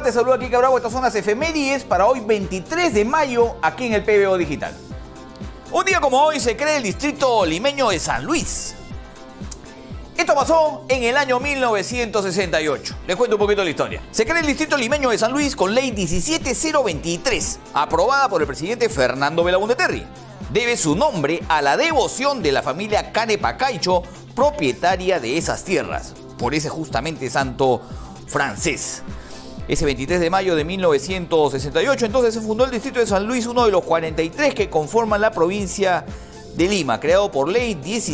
te saluda Kike Bravo. Estas son las efemérides para hoy 23 de mayo aquí en el PBO Digital. Un día como hoy se crea el distrito limeño de San Luis. Esto pasó en el año 1968. Les cuento un poquito la historia. Se crea el distrito limeño de San Luis con ley 17023, aprobada por el presidente Fernando Belaúnde Terry. Debe su nombre a la devoción de la familia Canepa Caicho, propietaria de esas tierras, por ese justamente santo francés. Ese 23 de mayo de 1968, entonces se fundó el distrito de San Luis, uno de los 43 que conforman la provincia de Lima, creado por ley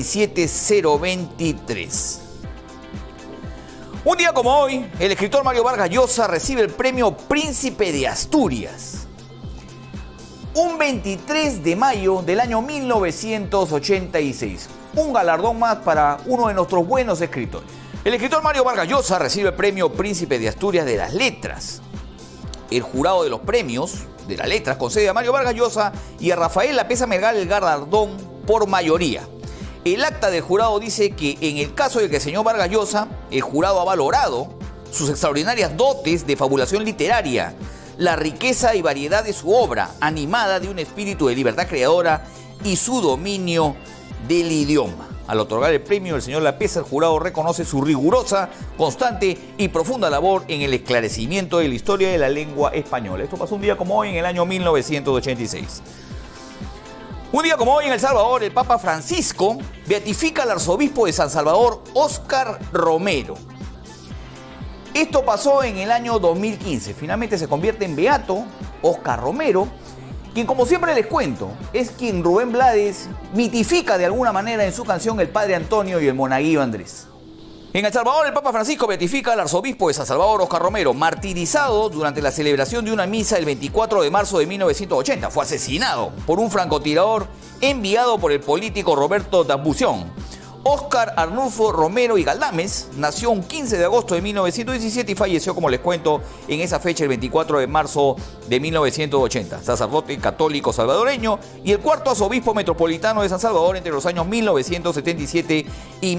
17023. Un día como hoy, el escritor Mario Vargas Llosa recibe el premio Príncipe de Asturias. Un 23 de mayo del año 1986. Un galardón más para uno de nuestros buenos escritores. El escritor Mario Vargas Llosa recibe el premio Príncipe de Asturias de las Letras. El jurado de los premios de las letras concede a Mario Vargas Llosa y a Rafael Lapesa Mergal el galardón por mayoría. El acta del jurado dice que en el caso de que el señor Vargas Llosa, el jurado ha valorado sus extraordinarias dotes de fabulación literaria, la riqueza y variedad de su obra, animada de un espíritu de libertad creadora y su dominio del idioma. Al otorgar el premio, el señor Lapesa, el jurado reconoce su rigurosa, constante y profunda labor en el esclarecimiento de la historia de la lengua española. Esto pasó un día como hoy en el año 1986. Un día como hoy en El Salvador, el Papa Francisco beatifica al arzobispo de San Salvador, Óscar Romero. Esto pasó en el año 2015. Finalmente se convierte en beato Óscar Romero, quien, como siempre les cuento, es quien Rubén Blades mitifica de alguna manera en su canción El Padre Antonio y el Monaguillo Andrés. En El Salvador, el Papa Francisco beatifica al arzobispo de San Salvador, Óscar Romero, martirizado durante la celebración de una misa el 24 de marzo de 1980. Fue asesinado por un francotirador enviado por el político Roberto Dambución. Óscar Arnulfo Romero y Galdames nació un 15 de agosto de 1917 y falleció, como les cuento, en esa fecha el 24 de marzo de 1980. Sacerdote católico salvadoreño y el cuarto arzobispo metropolitano de San Salvador entre los años 1977 y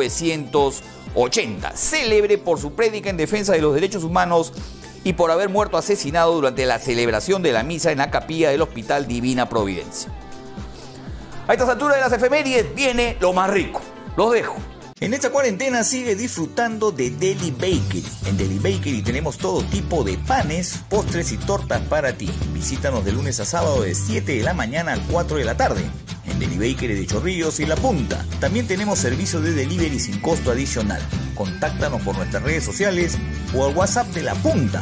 1980. Célebre por su prédica en defensa de los derechos humanos y por haber muerto asesinado durante la celebración de la misa en la capilla del Hospital Divina Providencia. A estas alturas de las efemérides viene lo más rico. Los dejo. En esta cuarentena sigue disfrutando de Deli Bakery. En Deli Bakery tenemos todo tipo de panes, postres y tortas para ti. Visítanos de lunes a sábado de 7 de la mañana a 4 de la tarde. En Deli Bakery de Chorrillos y La Punta. También tenemos servicio de delivery sin costo adicional. Contáctanos por nuestras redes sociales o al WhatsApp de La Punta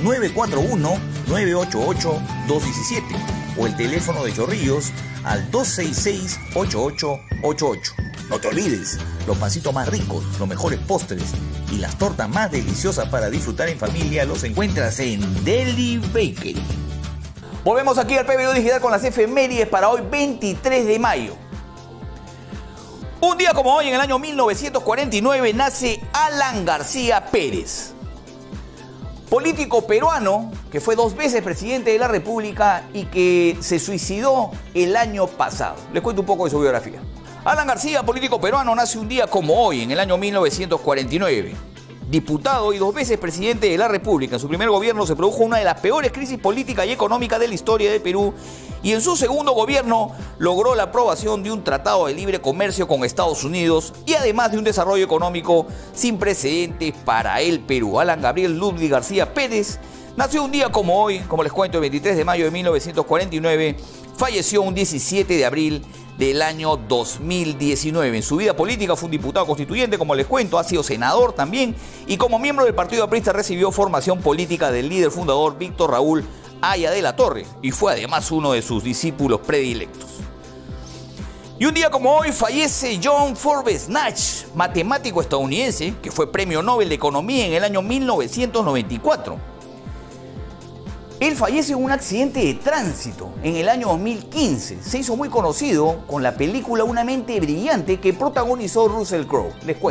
941-988-217 o el teléfono de Chorrillos al 266-8888. No te olvides, los pancitos más ricos, los mejores postres y las tortas más deliciosas para disfrutar en familia los encuentras en Deli Bakery. Volvemos aquí al PBO Digital con las efemérides para hoy 23 de mayo. Un día como hoy en el año 1949 nace Alan García Pérez. Político peruano que fue 2 veces presidente de la República y que se suicidó el año pasado. Les cuento un poco de su biografía. Alan García, político peruano, nace un día como hoy, en el año 1949. Diputado y 2 veces presidente de la República. En su primer gobierno se produjo una de las peores crisis políticas y económicas de la historia de Perú. Y en su segundo gobierno logró la aprobación de un tratado de libre comercio con Estados Unidos y además de un desarrollo económico sin precedentes para el Perú. Alan Gabriel Ludwig García Pérez nació un día como hoy, como les cuento, el 23 de mayo de 1949. Falleció un 17 de abril del año 2019. En su vida política fue un diputado constituyente, como les cuento, ha sido senador también y como miembro del Partido Aprista recibió formación política del líder fundador Víctor Raúl Haya de la Torre y fue además uno de sus discípulos predilectos. Y un día como hoy fallece John Forbes Nash, matemático estadounidense que fue Premio Nobel de Economía en el año 1994. Él fallece en un accidente de tránsito en el año 2015. Se hizo muy conocido con la película Una mente brillante que protagonizó Russell Crowe. Les cuento.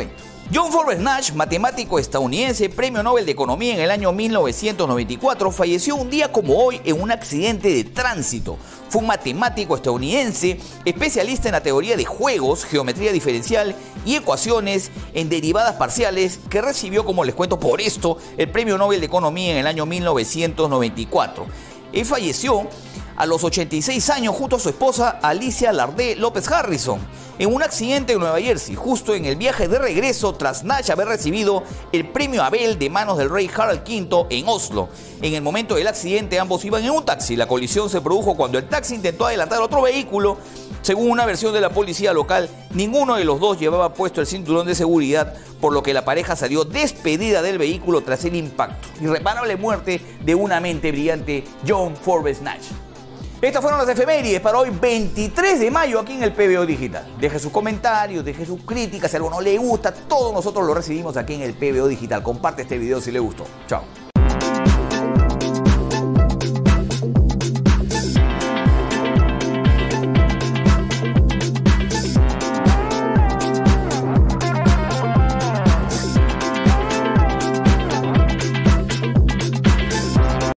John Forbes Nash, matemático estadounidense, premio Nobel de Economía en el año 1994, falleció un día como hoy en un accidente de tránsito. Fue un matemático estadounidense, especialista en la teoría de juegos, geometría diferencial y ecuaciones en derivadas parciales, que recibió, como les cuento por esto, el premio Nobel de Economía en el año 1994. Él falleció a los 86 años junto a su esposa Alicia Lardé López Harrison en un accidente en Nueva Jersey, justo en el viaje de regreso tras Nash haber recibido el premio Abel de manos del rey Harald V en Oslo. En el momento del accidente ambos iban en un taxi. La colisión se produjo cuando el taxi intentó adelantar otro vehículo. Según una versión de la policía local, ninguno de los dos llevaba puesto el cinturón de seguridad, por lo que la pareja salió despedida del vehículo tras el impacto. Irreparable muerte de una mente brillante, John Forbes Nash. Estas fueron las efemérides para hoy, 23 de mayo, aquí en el PBO Digital. Deje sus comentarios, deje sus críticas, si algo no le gusta, todos nosotros lo recibimos aquí en el PBO Digital. Comparte este video si le gustó. Chao.